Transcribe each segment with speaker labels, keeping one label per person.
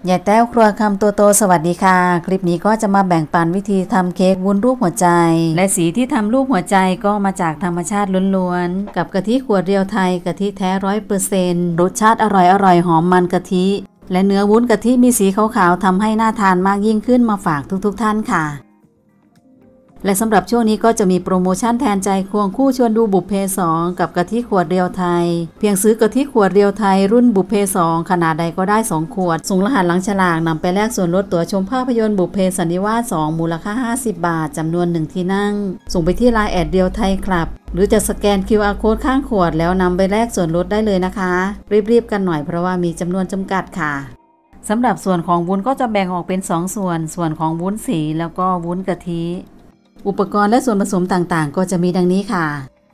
Speaker 1: ยายแต้วครัวคำตัวโตสวัสดีค่ะคลิปนี้ก็จะมาแบ่งปันวิธีทำเค้กวุ้นรูปหัวใจและสีที่ทำรูปหัวใจก็มาจากธรรมชาติล้วนๆกับกะทิขวดเรียวไทยกะทิแท้ 100% รสชาติอร่อยหอมมันกะทิและเนื้อวุ้นกะทิมีสีขาวๆทำให้น่าทานมากยิ่งขึ้นมาฝากทุกท่านค่ะและสำหรับช่วงนี้ก็จะมีโปรโมชั่นแทนใจควงคู่ชวนดูบุพเพ2กับกะทิขวดเรียวไทยเพียงซื้อกะทิขวดเรียวไทยรุ่นบุพเพ2ขนาดใดก็ได้2ขวดส่งรหัสหลังฉลากนำไปแลกส่วนลดตั๋วชมภาพยนตร์บุพเพสันนิวาส2มูลค่า50 บาทจำนวน1ที่นั่งส่งไปที่ LINE แอดเรียวไทยคลับหรือจะสแกน QR Code ข้างขวดแล้วนำไปแลกส่วนลดได้เลยนะคะรีบๆกันหน่อยเพราะว่ามีจำนวนจำกัดค่ะสำหรับส่วนของวุ้นก็จะแบ่งออกเป็น2ส่วนของวุ้นสีแล้วก็วุ้นกะทิอุปกรณ์และส่วนผสมต่างๆก็จะมีดังนี้ค่ะ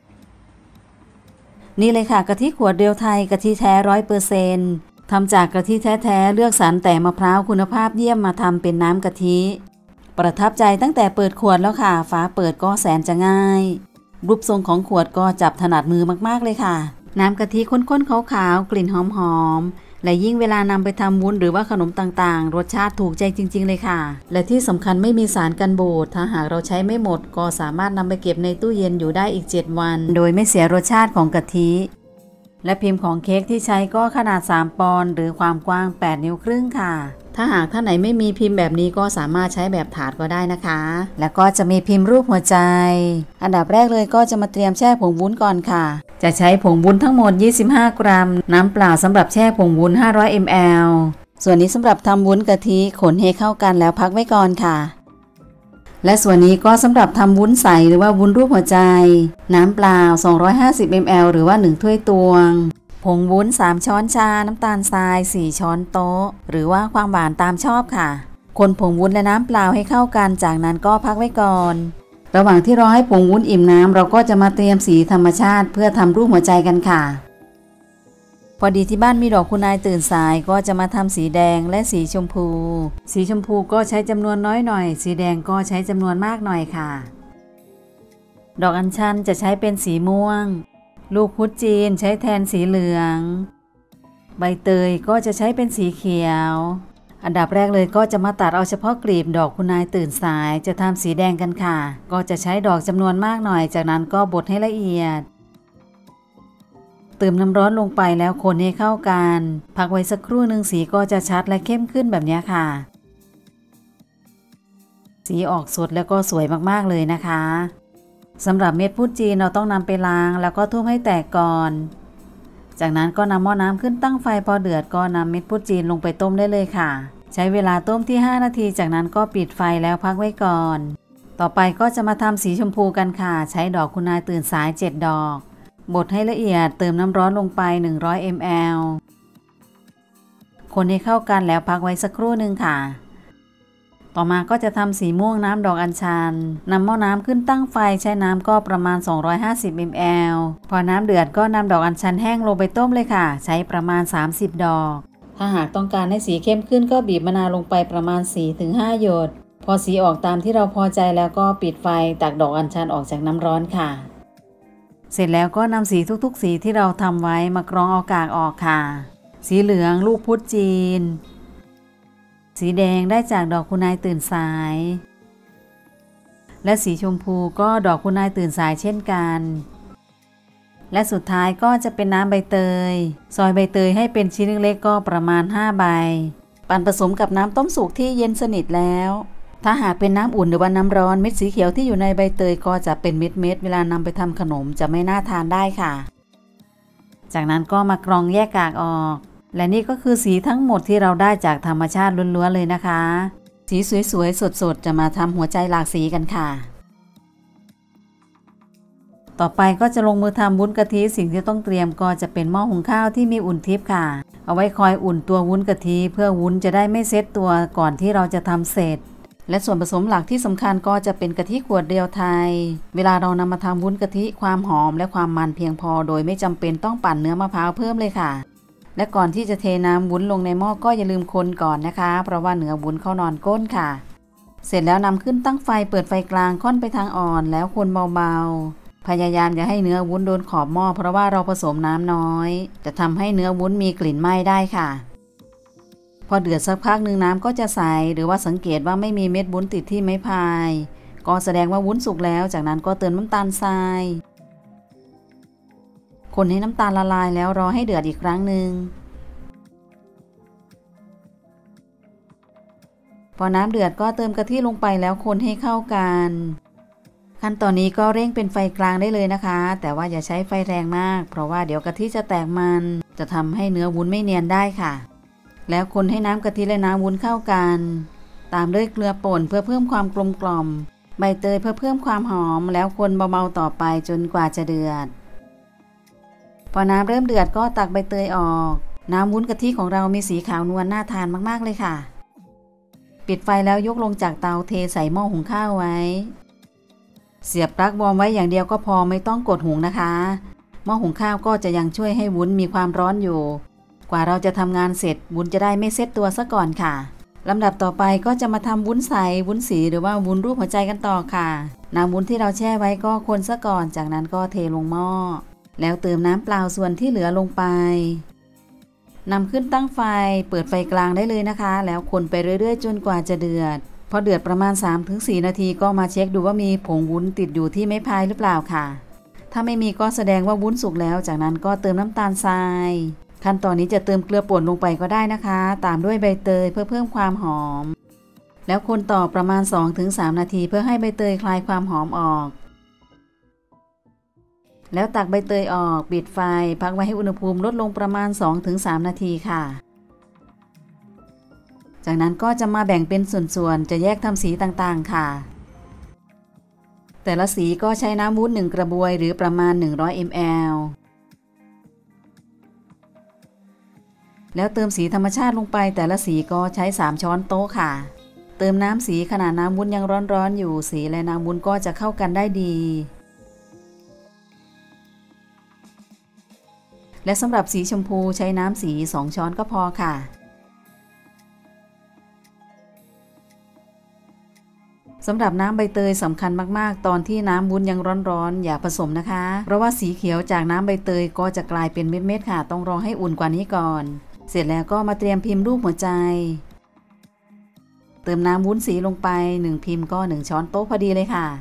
Speaker 1: นี่เลยค่ะกะทิขวดเรียวไทยกะทิแท้ 100% ทำจากกะทิแท้ๆเลือกสรรแต่มะพร้าวคุณภาพเยี่ยมมาทำเป็นน้ำกะทิประทับใจตั้งแต่เปิดขวดแล้วค่ะฝาเปิดก็แสนจะง่ายรูปทรงของขวดก็จับถนัดมือมากๆเลยค่ะน้ำกะทิข้นๆขาวๆกลิ่นหอมๆและยิ่งเวลานำไปทำวุ้นหรือว่าขนมต่างๆรสชาติถูกใจจริงๆเลยค่ะและที่สำคัญไม่มีสารกันบูดถ้าหากเราใช้ไม่หมดก็สามารถนำไปเก็บในตู้เย็นอยู่ได้อีก7 วันโดยไม่เสียรสชาติของกะทิและพิมพ์ของเค้กที่ใช้ก็ขนาด3 ปอนด์หรือความกว้าง8 นิ้วครึ่งค่ะถ้าหากท่านไหนไม่มีพิมพ์แบบนี้ก็สามารถใช้แบบถาดก็ได้นะคะแล้วก็จะมีพิมพ์รูปหัวใจอันดับแรกเลยก็จะมาเตรียมแช่ผงวุ้นก่อนค่ะจะใช้ผงวุ้นทั้งหมด25 กรัมน้ำเปล่าสำหรับแช่ผงวุ้น500 ml ส่วนนี้สำหรับทำวุ้นกะทิคนให้เข้ากันแล้วพักไว้ก่อนค่ะและส่วนนี้ก็สำหรับทำวุ้นใสหรือว่าวุ้นรูปหัวใจน้ำเปล่า250 ml หรือว่า1 ถ้วยตวงผงวุ้น3 ช้อนชาน้ำตาลทราย4 ช้อนโต๊ะหรือว่าความหวานตามชอบค่ะคนผงวุ้นและน้ำเปล่าให้เข้ากันจากนั้นก็พักไว้ก่อนระหว่างที่รอให้ผงวุ้นอิ่มน้ำเราก็จะมาเตรียมสีธรรมชาติเพื่อทำรูปหัวใจกันค่ะพอดีที่บ้านมีดอกคุณนายตื่นสายก็จะมาทำสีแดงและสีชมพูก็ใช้จำนวนน้อยหน่อยสีแดงก็ใช้จำนวนมากหน่อยค่ะดอกอัญชันจะใช้เป็นสีม่วงลูกพุดจีนใช้แทนสีเหลืองใบเตยก็จะใช้เป็นสีเขียวอันดับแรกเลยก็จะมาตัดเอาเฉพาะกลีบดอกคุณนายตื่นสายจะทำสีแดงกันค่ะก็จะใช้ดอกจำนวนมากหน่อยจากนั้นก็บดให้ละเอียดเติมน้ำร้อนลงไปแล้วคนให้เข้ากันพักไว้สักครู่หนึ่งสีก็จะชัดและเข้มขึ้นแบบนี้ค่ะสีออกสดแล้วก็สวยมากๆเลยนะคะสำหรับเม็ดพุดจีนเราต้องนำไปล้างแล้วก็ทุบให้แตกก่อนจากนั้นก็นำหม้อน้ำขึ้นตั้งไฟพอเดือดก็นำเม็ดพุดจีนลงไปต้มได้เลยค่ะใช้เวลาต้มที่5 นาทีจากนั้นก็ปิดไฟแล้วพักไว้ก่อนต่อไปก็จะมาทำสีชมพูกันค่ะใช้ดอกคุณนายตื่นสาย7 ดอกบดให้ละเอียดเติมน้ำร้อนลงไป100 ml คนให้เข้ากันแล้วพักไว้สักครู่หนึ่งค่ะต่อมาก็จะทำสีม่วงน้ำดอกอัญชันนำหม้อน้ำขึ้นตั้งไฟใช้น้ำก็ประมาณ250 ml พอน้ำเดือดก็นำดอกอัญชันแห้งลงไปต้มเลยค่ะใช้ประมาณ30 ดอกถ้าหากต้องการให้สีเข้มขึ้นก็บีบมะนาวลงไปประมาณ 4-5 หยดพอสีออกตามที่เราพอใจแล้วก็ปิดไฟตักดอกอัญชันออกจากน้ำร้อนค่ะเสร็จแล้วก็นำสีทุกๆสีที่เราทำไว้มากรองเอากากออกค่ะสีเหลืองลูกพุดจีนสีแดงได้จากดอกคุณนายตื่นสายและสีชมพูก็ดอกคุณนายตื่นสายเช่นกันและสุดท้ายก็จะเป็นน้ำใบเตยซอยใบเตยให้เป็นชิ้นเล็กๆก็ประมาณ5 ใบปั่นผสมกับน้ำต้มสุกที่เย็นสนิทแล้วถ้าหากเป็นน้ำอุ่นหรือว่าน้ำร้อนเม็ดสีเขียวที่อยู่ในใบเตยก็จะเป็นเม็ดเวลานำไปทำขนมจะไม่น่าทานได้ค่ะจากนั้นก็มากรองแยกกากออกและนี่ก็คือสีทั้งหมดที่เราได้จากธรรมชาติล้วนๆเลยนะคะสีสวยๆสดๆจะมาทำหัวใจหลากสีกันค่ะต่อไปก็จะลงมือทำวุ้นกะทิสิ่งที่ต้องเตรียมก็จะเป็นหม้อหุงข้าวที่มีอุ่นทิพย์ค่ะเอาไว้คอยอุ่นตัววุ้นกะทิเพื่อวุ้นจะได้ไม่เซตตัวก่อนที่เราจะทำเสร็จและส่วนผสมหลักที่สำคัญก็จะเป็นกะทิขวดเรียวไทยเวลาเรานำมาทำวุ้นกะทิความหอมและความมันเพียงพอโดยไม่จำเป็นต้องปั่นเนื้อมะพร้าวเพิ่มเลยค่ะและก่อนที่จะเทน้ำวุ้นลงในหม้อก็อย่าลืมคนก่อนนะคะเพราะว่าเนื้อวุ้นเข้านอนก้นค่ะเสร็จแล้วนำขึ้นตั้งไฟเปิดไฟกลางค่อนไปทางอ่อนแล้วคนเบาๆพยายามอย่าให้เนื้อวุ้นโดนขอบหม้อเพราะว่าเราผสมน้ำน้อยจะทำให้เนื้อวุ้นมีกลิ่นไหม้ได้ค่ะพอเดือดสักพักหนึ่งน้ำก็จะใสหรือว่าสังเกตว่าไม่มีเม็ดวุ้นติดที่ไม้พายก็แสดงว่าวุ้นสุกแล้วจากนั้นก็เติมน้ำตาลทรายคนให้น้ำตาลละลายแล้วรอให้เดือดอีกครั้งหนึ่งพอน้ำเดือดก็เติมกะทิลงไปแล้วคนให้เข้ากันขั้นตอนนี้ก็เร่งเป็นไฟกลางได้เลยนะคะแต่ว่าอย่าใช้ไฟแรงมากเพราะว่าเดี๋ยวกะทิจะแตกมันจะทำให้เนื้อวุ้นไม่เนียนได้ค่ะแล้วคนให้น้ำกะทิและน้ำวุ้นเข้ากันตามด้วยเกลือป่นเพื่อเพิ่มความกลมกล่อมใบเตยเพื่อเพิ่มความหอมแล้วคนเบาๆต่อไปจนกว่าจะเดือดพอน้ำเริ่มเดือดก็ตักใบเตยออกน้ำวุ้นกะทิของเรามีสีขาวนวลน่าทานมากๆเลยค่ะปิดไฟแล้วยกลงจากเตาเทใส่หม้อหุงข้าวไว้เสียบปลั๊กวอร์มไว้อย่างเดียวก็พอไม่ต้องกดหุงนะคะหม้อหุงข้าวก็จะยังช่วยให้วุ้นมีความร้อนอยู่กว่าเราจะทำงานเสร็จวุ้นจะได้ไม่เซ็ตตัวซะก่อนค่ะลำดับต่อไปก็จะมาทำวุ้นใสวุ้นสีหรือว่าวุ้นรูปหัวใจกันต่อค่ะน้ำวุ้นที่เราแช่ไว้ก็คนซะก่อนจากนั้นก็เทลงหม้อแล้วเติมน้ำเปล่าส่วนที่เหลือลงไปนำขึ้นตั้งไฟเปิดไฟกลางได้เลยนะคะแล้วคนไปเรื่อยๆจนกว่าจะเดือดพอเดือดประมาณ 3-4 นาทีก็มาเช็คดูว่ามีผงวุ้นติดอยู่ที่ไม้พายหรือเปล่าค่ะถ้าไม่มีก็แสดงว่าวุ้นสุกแล้วจากนั้นก็เติมน้ำตาลทรายขั้นตอนนี้จะเติมเกลือป่นลงไปก็ได้นะคะตามด้วยใบเตยเพื่อเพิ่มความหอมแล้วคนต่อประมาณ 2-3 นาทีเพื่อให้ใบเตยคลายความหอมออกแล้วตักใบเตยออกปิดไฟพักไว้ให้อุณหภูมิลดลงประมาณ 2-3 นาทีค่ะจากนั้นก็จะมาแบ่งเป็นส่วนๆจะแยกทำสีต่างๆค่ะแต่ละสีก็ใช้น้ำวุ้น1กระบวยหรือประมาณ100 ml แล้วเติมสีธรรมชาติลงไปแต่ละสีก็ใช้3ช้อนโต๊ะค่ะเติมน้ำสีขณะน้ำวุ้นยังร้อนๆอยู่สีและน้ำวุ้นก็จะเข้ากันได้ดีและสำหรับสีชมพูใช้น้ำสี2ช้อนก็พอค่ะสำหรับน้ำใบเตยสำคัญมากๆตอนที่น้ำวุ้นยังร้อนๆอย่าผสมนะคะเพราะว่าสีเขียวจากน้ำใบเตยก็จะกลายเป็นเม็ดๆค่ะต้องรอให้อุ่นกว่านี้ก่อนเสร็จแล้วก็มาเตรียมพิมพ์รูปหัวใจเติมน้ำวุ้นสีลงไป1พิมพ์ก็1ช้อนโต๊ะพอดีเลยค่ะ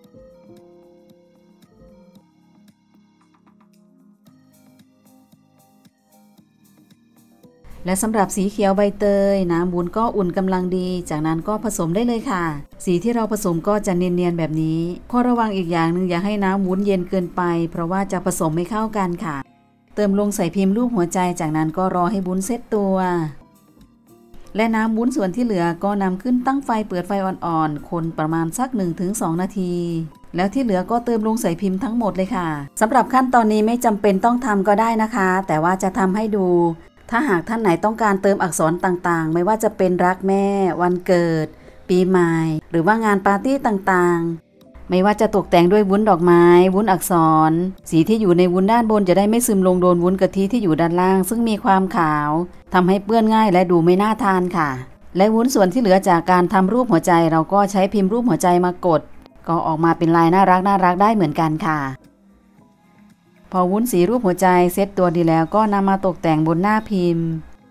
Speaker 1: และสำหรับสีเขียวใบเตยน้ำวุ้นก็อุ่นกำลังดีจากนั้นก็ผสมได้เลยค่ะสีที่เราผสมก็จะเนียนๆแบบนี้ข้อระวังอีกอย่างหนึ่งอย่าให้น้ำวุ้นเย็นเกินไปเพราะว่าจะผสมไม่เข้ากันค่ะเติมลงใส่พิมพ์รูปหัวใจจากนั้นก็รอให้วุ้นเซตตัวและน้ำวุ้นส่วนที่เหลือก็นำขึ้นตั้งไฟเปิดไฟอ่อนๆคนประมาณสัก 1-2 นาทีแล้วที่เหลือก็เติมลงใส่พิมพ์ทั้งหมดเลยค่ะสำหรับขั้นตอนนี้ไม่จำเป็นต้องทำก็ได้นะคะแต่ว่าจะทำให้ดูถ้าหากท่านไหนต้องการเติมอักษรต่างๆไม่ว่าจะเป็นรักแม่วันเกิดปีใหม่หรือว่างานปาร์ตี้ต่างๆไม่ว่าจะตกแต่งด้วยวุ้นดอกไม้วุ้นอักษรสีที่อยู่ในวุ้นด้านบนจะได้ไม่ซึมลงโดนวุ้นกะทิที่อยู่ด้านล่างซึ่งมีความขาวทำให้เปื้อนง่ายและดูไม่น่าทานค่ะและวุ้นส่วนที่เหลือจากการทำรูปหัวใจเราก็ใช้พิมพ์รูปหัวใจมากดก็ออกมาเป็นลายน่ารักได้เหมือนกันค่ะพอวุ้นสีรูปหัวใจเซตตัวดีแล้วก็นำมาตกแต่งบนหน้าพิมพ์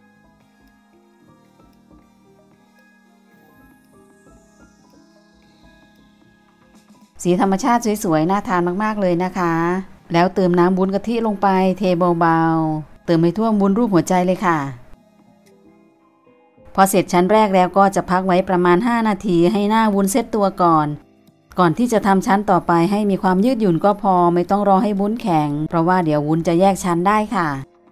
Speaker 1: สีธรรมชาติสวยๆน่าทานมากๆเลยนะคะแล้วเติมน้ำวุ้นกะทิลงไปเทเบาๆเติมให้ท่วมวุ้นรูปหัวใจเลยค่ะพอเสร็จชั้นแรกแล้วก็จะพักไว้ประมาณ5นาทีให้หน้าวุ้นเซตตัวก่อนที่จะทำชั้นต่อไปให้มีความยืดหยุ่นก็พอไม่ต้องรอให้วุ้นแข็งเพราะว่าเดี๋ยววุ้นจะแยกชั้นได้ค่ะ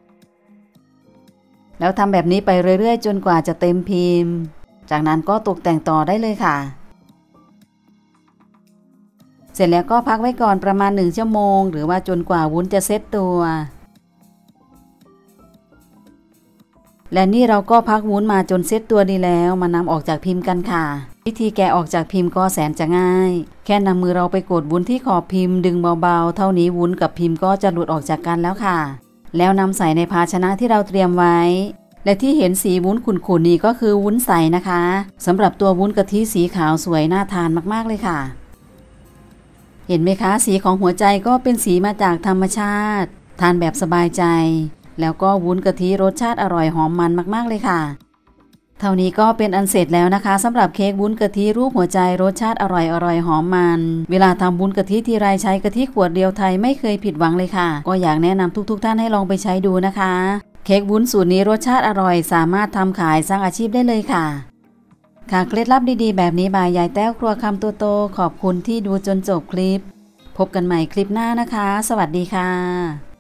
Speaker 1: แล้วทำแบบนี้ไปเรื่อยๆจนกว่าจะเต็มพิมพ์จากนั้นก็ตกแต่งต่อได้เลยค่ะเสร็จแล้วก็พักไว้ก่อนประมาณ1ชั่วโมงหรือว่าจนกว่าวุ้นจะเซตตัวและนี่เราก็พักวุ้นมาจนเซตตัวดีแล้วมานำออกจากพิมพ์กันค่ะวิธีแกะออกจากพิมพ์ก็แสนจะง่ายแค่นำมือเราไปกดวุ้นที่ขอบพิมพ์ดึงเบาๆเท่านี้วุ้นกับพิมพ์ก็จะหลุดออกจากกันแล้วค่ะแล้วนำใส่ในภาชนะที่เราเตรียมไว้และที่เห็นสีวุ้นขุ่นๆนี่ก็คือวุ้นใสนะคะสำหรับตัววุ้นกะทิสีขาวสวยน่าทานมากๆเลยค่ะเห็นไหมคะสีของหัวใจก็เป็นสีมาจากธรรมชาติทานแบบสบายใจแล้วก็วุ้นกะทิรสชาติอร่อยหอมมันมากๆเลยค่ะเท่านี้ก็เป็นอันเสร็จแล้วนะคะสำหรับเค้กวุ้นกะทิรูปหัวใจรสชาติอร่อยหอมมันเวลาทำวุ้นกะทิทีไรใช้กะทิขวดเดียวไทยไม่เคยผิดหวังเลยค่ะก็อยากแนะนำทุกท่านให้ลองไปใช้ดูนะคะเค้กวุ้นสูตรนี้รสชาติอร่อยสามารถทำขายสร้างอาชีพได้เลยค่ะเคล็ดลับดีๆแบบนี้บายยายแต้วครัวคำโตๆขอบคุณที่ดูจนจบคลิปพบกันใหม่คลิปหน้านะคะสวัสดีค่ะ